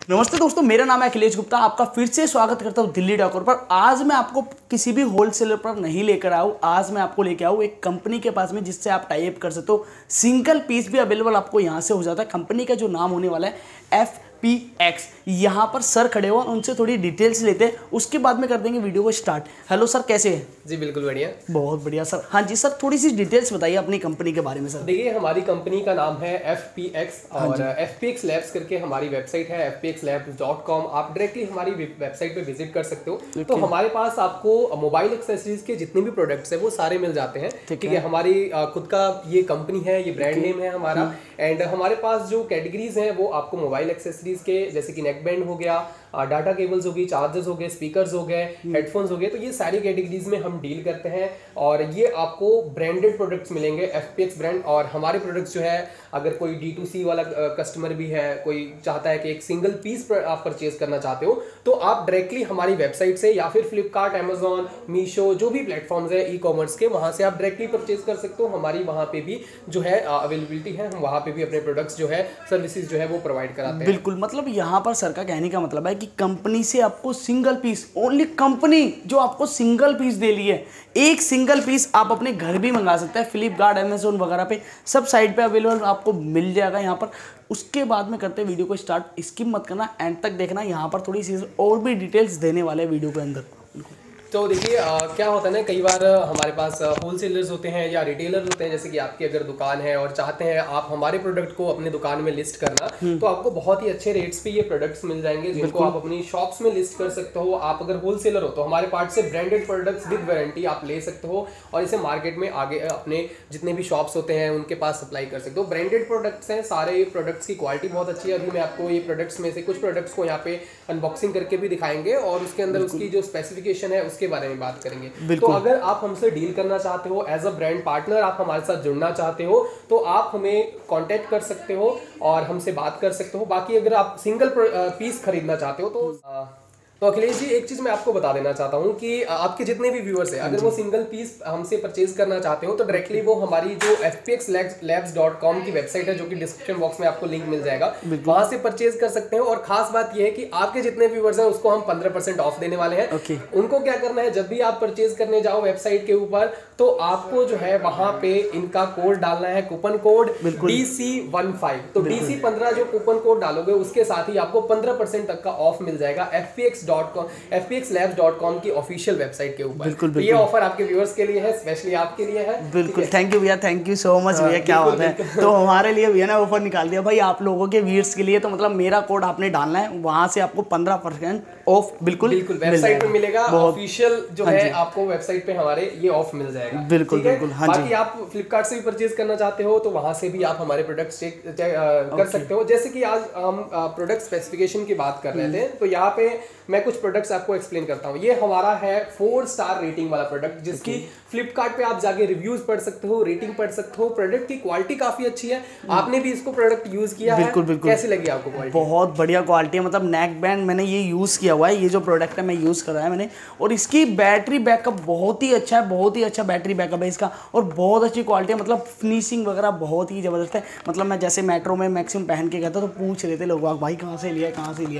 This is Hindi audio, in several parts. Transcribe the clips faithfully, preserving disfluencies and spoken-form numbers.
नमस्ते दोस्तों, मेरा नाम है अखिलेश गुप्ता। आपका फिर से स्वागत करता हूँ दिल्ली डॉकर पर। आज मैं आपको किसी भी होलसेलर पर नहीं लेकर आऊँ, आज मैं आपको लेकर आऊँ एक कंपनी के पास में जिससे आप टाई अप कर सकते हो। सिंगल पीस भी अवेलेबल आपको यहाँ से हो जाता है। कंपनी का जो नाम होने वाला है एफ पी एक्स। यहाँ पर सर खड़े हो, उनसे थोड़ी डिटेल्स लेते हैं, उसके बाद में कर देंगे वीडियो को स्टार्ट। हेलो सर, कैसे हैं? जी बिल्कुल बढ़िया, बहुत बढ़िया सर। हाँ जी सर, थोड़ी सी डिटेल्स बताइए अपनी कंपनी के बारे में सर। देखिए हमारी कंपनी का नाम है एफ पी एक्स और एफ पी एक्स लैब्स करके हमारी वेबसाइट है F P X labs dot com. आप डायरेक्टली हमारी वेबसाइट पे विजिट कर सकते हो। तो हमारे पास आपको मोबाइल एक्सेसरीज के जितने भी प्रोडक्ट्स है वो सारे मिल जाते हैं। ठीक है, हमारी खुद का ये कंपनी है, ये ब्रांड नेम है हमारा। एंड हमारे पास जो कैटेगरीज हैं वो आपको मोबाइल एक्सेसरीज के, जैसे कि नेक बैंड हो गया, डाटा केबल्स हो गई, चार्जर्स हो गए, स्पीकर्स हो गए, हेडफोन्स हो गए, तो ये सारी कैटेगरीज में हम डील करते हैं। और ये आपको ब्रांडेड प्रोडक्ट्स मिलेंगे, एफ पी एक्स ब्रांड। और हमारे प्रोडक्ट्स जो है, अगर कोई डी टू सी वाला कस्टमर भी है, कोई चाहता है कि एक सिंगल पीस आप परचेज करना चाहते हो, तो आप डायरेक्टली हमारी वेबसाइट से या फिर फ्लिपकार्ट, अमेजॉन, मीशो, जो भी प्लेटफॉर्म्स है ई कॉमर्स के, वहां से आप डायरेक्टली परचेज कर सकते हो। हमारी वहां पे भी जो है अवेलेबिलिटी है, हम वहां पे भी अपने प्रोडक्ट्स जो है, सर्विसेज जो है वो प्रोवाइड कराते हैं। बिल्कुल, मतलब यहाँ पर सर का कहने का मतलब है कि कंपनी से आपको सिंगल पीस, ओनली कंपनी जो आपको सिंगल पीस दे रही है, एक सिंगल पीस आप अपने घर भी मंगा सकते हैं। फ्लिपकार्ट, अमेजोन वगैरह पे सब साइट पे अवेलेबल आपको मिल जाएगा यहाँ पर। उसके बाद में करते हैं वीडियो को स्टार्ट। स्किप मत करना, एंड तक देखना, यहाँ पर थोड़ी सी और भी डिटेल्स देने वाले हैं वीडियो के अंदर। तो देखिए क्या होता है ना, कई बार हमारे पास होलसेलर्स होते हैं या रिटेलर होते हैं, जैसे कि आपकी अगर दुकान है और चाहते हैं आप हमारे प्रोडक्ट को अपने दुकान में लिस्ट करना, तो आपको बहुत ही अच्छे रेट्स पे ये प्रोडक्ट्स मिल जाएंगे, जिनको आप अपनी शॉप्स में लिस्ट कर सकते हो। आप अगर होलसेलर हो तो हमारे पार्ट से ब्रांडेड प्रोडक्ट्स विद वारंटी आप ले सकते हो और इसे मार्केट में आगे अपने जितने भी शॉप्स होते हैं उनके पास सप्लाई कर सकते हो। ब्रांडेड प्रोडक्ट्स हैं, सारे प्रोडक्ट्स की क्वालिटी बहुत अच्छी है। अभी मैं आपको ये प्रोडक्ट्स में से कुछ प्रोडक्ट्स को यहाँ पे अनबॉक्सिंग करके भी दिखाएंगे और उसके अंदर उसकी जो स्पेसिफिकेशन है उसके बारे में बात करेंगे। तो अगर आप हमसे डील करना चाहते हो, एज अ ब्रांड पार्टनर आप हमारे साथ जुड़ना चाहते हो, तो आप हमें कांटेक्ट कर सकते हो और हमसे बात कर सकते हो। बाकी अगर आप सिंगल पीस खरीदना चाहते हो तो आ, तो अखिलेश जी, एक चीज मैं आपको बता देना चाहता हूँ कि आपके जितने भी व्यूअर्स हैं, अगर वो सिंगल पीस हमसे परचेज करना चाहते हो तो डायरेक्टली वो हमारी जो F P X labs dot com की वेबसाइट है, जो कि डिस्क्रिप्शन बॉक्स में आपको लिंक मिल जाएगा, वहां से परचेज कर सकते हैं। और खास बात यह है कि आपके जितने व्यूअर्स हैं उसको हम पंद्रह परसेंट ऑफ देने वाले हैं। okay. उनको क्या करना है, जब भी आप परचेज करने जाओ वेबसाइट के ऊपर, तो आपको जो है वहां पे इनका कोड डालना है, coupon code D C one five. तो डी सी पंद्रह जो कूपन कोड डालोगे उसके साथ ही आपको पंद्रह परसेंट तक का ऑफ मिल जाएगा F P X dot com F P X labs dot com की ऑफिशियल वेबसाइट के ऊपर। बिल्कुल, बिल्कुल। ये ऑफर आपके व्यूअर्स के लिए है, स्पेशली आपके लिए है। बिल्कुल, थैंक यू भैया, थैंक यू सो मच भैया। क्या बात है, तो हमारे लिए भैया ना ऑफर निकाल दिया भाई आप लोगों के व्यूअर्स के लिए। तो मतलब मेरा कोड आपने डालना है, वहां से आपको पंद्रह परसेंट ऑफ बिल्कुल बिल्कुल वेबसाइट पे मिलेगा। ऑफिशियल जो है आपको वेबसाइट पे हमारे ये ऑफ मिल जाएगा। बिल्कुल बिल्कुल। हाँ जी, बाकी आप फ्लिपकार्ट से भी परचेज करना चाहते हो तो वहां से भी आप हमारे प्रोडक्ट्स चेक कर सकते हो। जैसे कि आज हम प्रोडक्ट स्पेसिफिकेशन की बात कर रहे थे, तो यहाँ पे मैं कुछ प्रोडक्ट्स आपको एक्सप्लेन करता हूँ। ये हमारा है फोर स्टार रेटिंग वाला प्रोडक्ट, जिसकी फ्लिपकार्ट पे आप जाके रिव्यूज पढ़ सकते हो, रेटिंग पढ़ सकते हो। प्रोडक्ट की क्वालिटी काफी अच्छी है, आपने भी इसको प्रोडक्ट यूज किया है। बिल्कुल बिल्कुल। कैसी लगी आपको क्वालिटी? बहुत बढ़िया क्वालिटी है, मतलब नेक बैंड मैंने ये यूज किया हुआ है, ये जो प्रोडक्ट है मैं यूज कर रहा है मैंने, और इसकी बैटरी बैकअप बहुत ही अच्छा है, बहुत ही अच्छा बैटरी बैकअप है इसका, और बहुत अच्छी क्वालिटी है। मतलब फिनिशिंग वगैरह बहुत ही जबरदस्त है। मतलब मैं जैसे मेट्रो में मैक्सिमम पहन के गया था तो पूछ रहे थे लोग, भाई कहाँ से लिया कहाँ से लिया,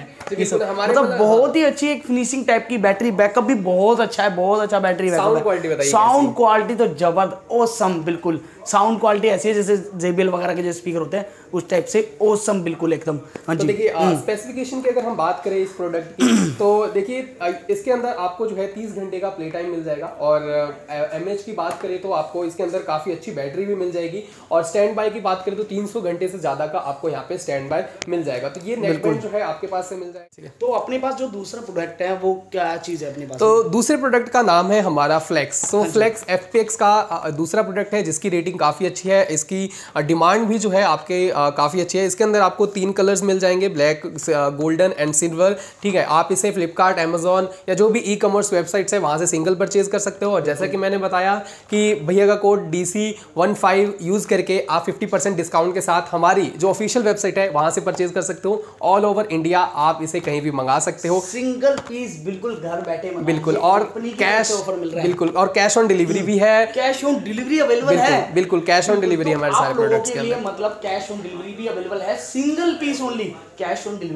मतलब बहुत ही अच्छी एक फिनिशिंग टाइप की, बैटरी बैकअप भी बहुत अच्छा है, बहुत अच्छा बैटरी बैकअप है। साउंड क्वालिटी तो जबरदस्त, ओसम, बिल्कुल साउंड क्वालिटी ऐसी है जैसे जे बी एल वगैरह के जो स्पीकर होते हैं उस टाइप से, ओसम बिल्कुल एकदम। हाँ जी, तो देखिए स्पेसिफिकेशन की अगर हम बात करें इस प्रोडक्ट की, तो देखिए इसके अंदर आपको जो है तीस घंटे का प्ले टाइम मिल जाएगा। और एमएच की बात करें तो आपको इसके अंदर काफी अच्छी बैटरी भी मिल जाएगी। और स्टैंड बाय की बात करें तो तीन सौ घंटे से ज्यादा का आपको यहाँ पे स्टैंड बाय मिल जाएगा। तो ये नेक बैंड जो है आपके पास से मिल जाएगा। तो अपने पास जो दूसरा प्रोडक्ट है वो क्या चीज है अपने पास? तो दूसरे प्रोडक्ट का नाम है हमारा फ्लेक्स। तो फ्लेक्स एफ पी एक्स का दूसरा प्रोडक्ट है, जिसकी रेटिंग काफी अच्छी है। इसकी डिमांड भी जो है आपके काफी अच्छी है। इसके अंदर आपको तीन कलर्स मिल जाएंगे, ब्लैक, गोल्डन एंड सिल्वर। ठीक है, आप इसे फ्लिपकार्ट, अमेजॉन या जो भी ई कॉमर्स वेबसाइट्स है वहां से सिंगल परचेज कर सकते हो। और जैसा कि मैंने बताया कि भैया का code D C one five use करके आप फिफ्टी परसेंट डिस्काउंट के साथ हमारी जो ऑफिशियल वेबसाइट है वहां से परचेज कर सकते हो। ऑल ओवर इंडिया आप इसे कहीं भी मंगा सकते हो, सिंगल पीस, बिल्कुल घर बैठे बिल्कुल। और कैश बिल्कुल, और कैश ऑन डिलीवरी भी है, कैश ऑन डिलीवरी अवेलेबल है, बिल्कुल कैश ऑन डिलीवरी हमारे सारे प्रोडक्ट्स के लिए, मतलब कैश ऑन डिलीवरी भी अवेलेबल है। Single piece only cash on delivery है,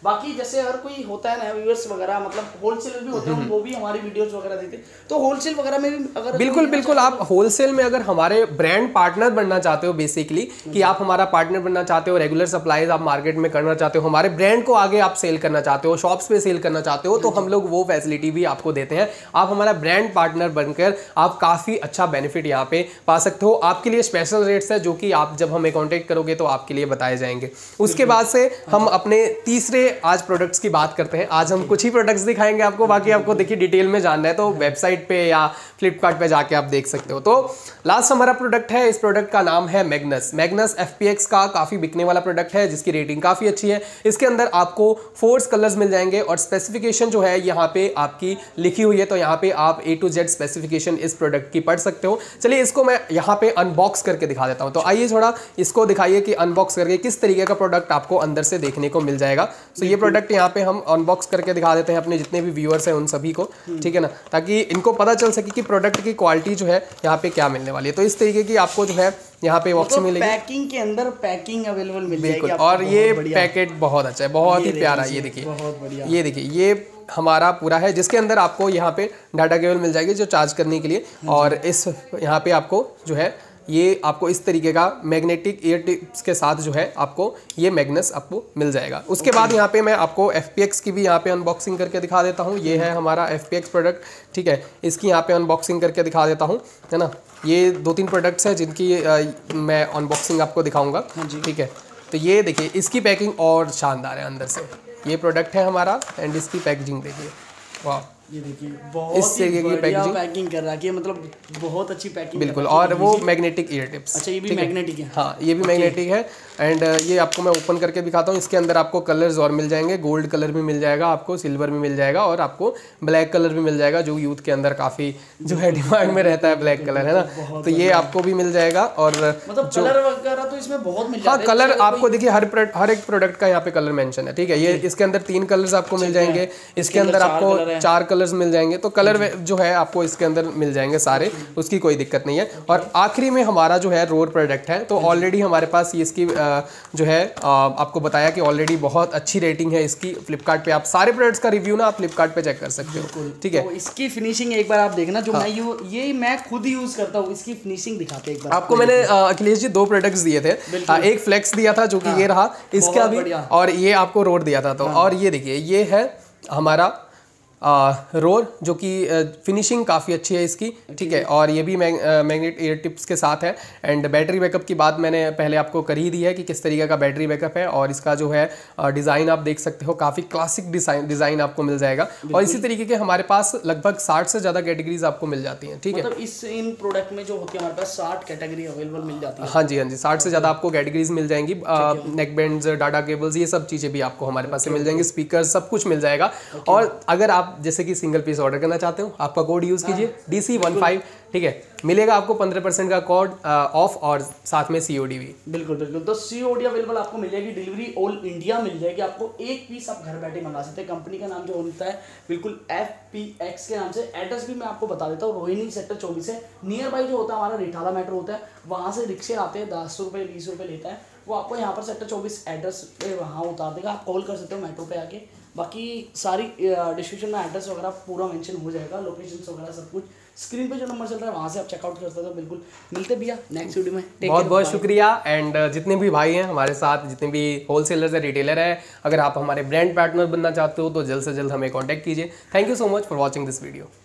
बाकी जैसे अगर कोई होता है ना व्यूअर्स वगैरह, मतलब होलसेलर भी होते हैं, वो भी हमारी वीडियोस वगैरह देते हैं, तो होलसेल वगैरह में भी अगर बिल्कुल बिल्कुल आप होलसेल में अगर हमारे ब्रांड पार्टनर बनना चाहते हो, बेसिकली कि आप हमारा पार्टनर बनना चाहते हो, रेगुलर सप्लाईज आप मार्केट में करना चाहते हो, हमारे ब्रांड को आगे आप सेल करना चाहते हो, शॉप्स पे सेल करना चाहते हो, तो हम लोग वो फैसिलिटी भी आपको देते हैं। आप हमारा ब्रांड पार्टनर बनकर आप काफी अच्छा बेनिफिट यहाँ पे पा सकते हो। आपके लिए स्पेशल रेट्स है जो कि आप जब हमें कांटेक्ट करोगे तो आपके लिए बताए जाएंगे। उसके बाद से हम अपने तीसरे आज प्रोडक्ट्स की बात करते हैं। आज हम कुछ ही प्रोडक्ट्स दिखाएंगे आपको, बाकी आपको देखिए डिटेल में जानना है तो वेबसाइट पे या फ्लिपकार्ट पे जाके आप देख सकते हो। तो लास्ट हमारा प्रोडक्ट है, इस प्रोडक्ट का नाम है Magnus. Magnus F P X का काफी बिकने वाला प्रोडक्ट है जिसकी रेटिंग काफी अच्छी है। इसके अंदर आपको फोर्स कलर्स मिल जाएंगे और स्पेसिफिकेशन जो है यहाँ पे आपकी लिखी हुई है, तो यहाँ पे आप ए टू जेड स्पेसिफिकेशन इस प्रोडक्ट की पढ़ सकते हो। चलिए इसको मैं यहाँ पे अनबॉक्स करके दिखा देता हूँ। तो आइए थोड़ा इसको दिखाइए कि अनबॉक्स करके किस तरीके का प्रोडक्ट आपको अंदर से देखने को मिल जाएगा। तो ये प्रोडक्ट यहाँ पे हम अनबॉक्स करके दिखा देते हैं अपने जितने भी व्यूअर्स हैं उन सभी को, ठीक है ना, ताकि इनको पता चल सके कि प्रोडक्ट की क्वालिटी जो है यहाँ पे क्या मिलने वाली है। तो इस तरीके की आपको जो है यहाँ पे बॉक्स मिलेगी, पैकिंग के अंदर पैकिंग अवेलेबल मिल जाएगी बिल्कुल। और ये पैकेट बहुत अच्छा है, बहुत ही प्यारा। ये देखिए, बहुत बढ़िया, ये देखिए, ये हमारा पूरा है जिसके अंदर आपको यहाँ पे डाटा केबल मिल जाएगी जो चार्ज करने के लिए, और इस यहाँ पे आपको जो है ये आपको इस तरीके का मैग्नेटिक ईयर टिप्स के साथ जो है आपको ये मैग्नस आपको मिल जाएगा। उसके बाद यहाँ पे मैं आपको एफ पी एक्स की भी यहाँ पे अनबॉक्सिंग करके दिखा देता हूँ। ये है हमारा एफ पी एक्स प्रोडक्ट, ठीक है, इसकी यहाँ पे अनबॉक्सिंग करके दिखा देता हूँ, है ना। ये दो तीन प्रोडक्ट्स हैं जिनकी आ, मैं अनबॉक्सिंग आपको दिखाऊंगा, ठीक है। तो ये देखिए इसकी पैकिंग और शानदार है अंदर से। ये प्रोडक्ट है हमारा एंड इसकी पैकेजिंग देखिए, वाह, ये देखिए बहुत इस तरीके की पैकेजिंग पैकिंग कर रखी है, मतलब बहुत अच्छी पैकिंग बिल्कुल। और वो मैग्नेटिक ईयर टिप्स, अच्छा ये भी मैग्नेटिक है, हाँ ये भी मैग्नेटिक है। एंड ये आपको मैं ओपन करके दिखाता हूँ। इसके अंदर आपको कलर्स और मिल जाएंगे, गोल्ड कलर भी मिल जाएगा आपको, सिल्वर भी मिल जाएगा और आपको ब्लैक कलर भी मिल जाएगा जो यूथ के अंदर काफी जो है डिमांड में रहता है, ब्लैक कलर, है ना। तो ये आपको भी मिल जाएगा। और मतलब कलर वगैरह तो इसमें बहुत मिल हाँ कलर आपको देखिए हर हर एक प्रोडक्ट का यहाँ पे कलर मेंशन है, ठीक है। ये इसके अंदर तीन कलर्स आपको मिल जाएंगे, इसके अंदर आपको चार कलर्स मिल जाएंगे। तो कलर जो है आपको इसके अंदर मिल जाएंगे सारे, उसकी कोई दिक्कत नहीं है। और आखिरी में हमारा जो है रोर प्रोडक्ट है, तो ऑलरेडी हमारे पास ये इसकी जो है आपको बताया कि ऑलरेडी बहुत अच्छी रेटिंग है इसकी फ्लिपकार्ट पे। आप सारे प्रोडक्ट्स का रिव्यू ना आप फ्लिपकार्ट पे चेक कर सकते हो, ठीक है। तो इसकी फिनिशिंग एक बार आप देखना, जो मैं यू ये मैं खुद यूज करता हूँ, इसकी फिनिशिंग दिखाते हैं एक बार आपको। मैंने अखिलेश जी दो प्रोडक्ट्स दिए थे, एक फ्लेक्स दिया था जो कि ये रहा इसका भी, और ये आपको रोर दिया था। तो और ये देखिए ये है हमारा रोर जो कि फिनिशिंग काफ़ी अच्छी है इसकी, ठीक है। और ये भी मैग्नेट ईयर टिप्स के साथ है। एंड बैटरी बैकअप की बात मैंने पहले आपको कर ही दी है कि किस तरीके का बैटरी बैकअप है। और इसका जो है डिज़ाइन आप देख सकते हो, काफ़ी क्लासिक डिज़ाइन डिज़ाइन आपको मिल जाएगा। और इसी तरीके के हमारे पास लगभग साठ से ज़्यादा कैटेगरीज आपको मिल जाती हैं, ठीक है। मतलब इस इन प्रोडक्ट में जो होती है हमारे पास साठ कैटेगरी अवेलेबल मिल जाती है। हाँ जी, हाँ जी, साठ से ज़्यादा आपको कैटेगरीज मिल जाएंगी। नेक बैंड्स, डाटा केबल्स, ये सब चीज़ें भी आपको हमारे पास से मिल जाएंगी, स्पीकर सब कुछ मिल जाएगा। और अगर आप जैसे कि सिंगल पीस ऑर्डर करना चाहते हो, आपका कोड यूज कीजिए डी सी वन फाइव, ठीक है, मिलेगा आपको पंद्रह परसेंट का कोड ऑफ और साथ में सीओडी भी। बिल्कुल बिल्कुल। तो सीओडी अवेलेबल आपको मिल जाएगी, डिलीवरी ऑल इंडिया मिल जाएगी आपको। एक पीस आप घर बैठे मंगा सकते हैं। कंपनी का नाम जो होता है बिल्कुल एफ पी एक्स के नाम से। एड्रेस भी मैं आपको बता देता हूँ, रोहिणी सेक्टर चौबीस है। नियर बाई जो होता है हमारा रिठाला मेट्रो होता है, वहाँ से रिक्शे आते हैं, दस रुपये बीस रुपये लेता है वो, आपको यहाँ पर सेक्टर चौबीस एड्रेस पे वहाँ उतार देगा। आप कॉल कर सकते हो मेट्रो पे आके। बाकी सारी डिस्क्रिप्शन में एड्रेस वगैरह पूरा मेंशन हो जाएगा, लोकेशन वगैरह सब कुछ स्क्रीन पे जो नंबर चल रहा है वहाँ से आप चेकआउट कर सकते हो। बिल्कुल मिलते भैया नेक्स्ट वीडियो में। बहुत बहुत शुक्रिया। एंड जितने भी भाई हैं हमारे साथ, जितने भी होलसेलर्स है, रिटेलर है, अगर आप हमारे ब्रांड पार्टनर बनना चाहते हो तो जल्द से जल्द हमें कॉन्टैक्ट कीजिए। Thank you so much for watching this video.